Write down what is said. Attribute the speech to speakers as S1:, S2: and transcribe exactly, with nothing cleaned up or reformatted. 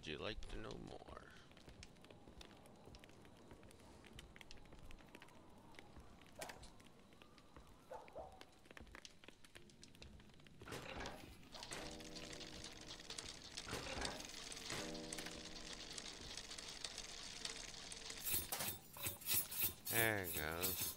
S1: Would you like to know more? There it goes.